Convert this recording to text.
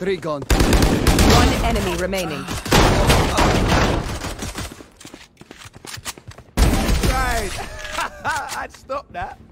Three gone. One enemy remaining. Right. I'd stop that.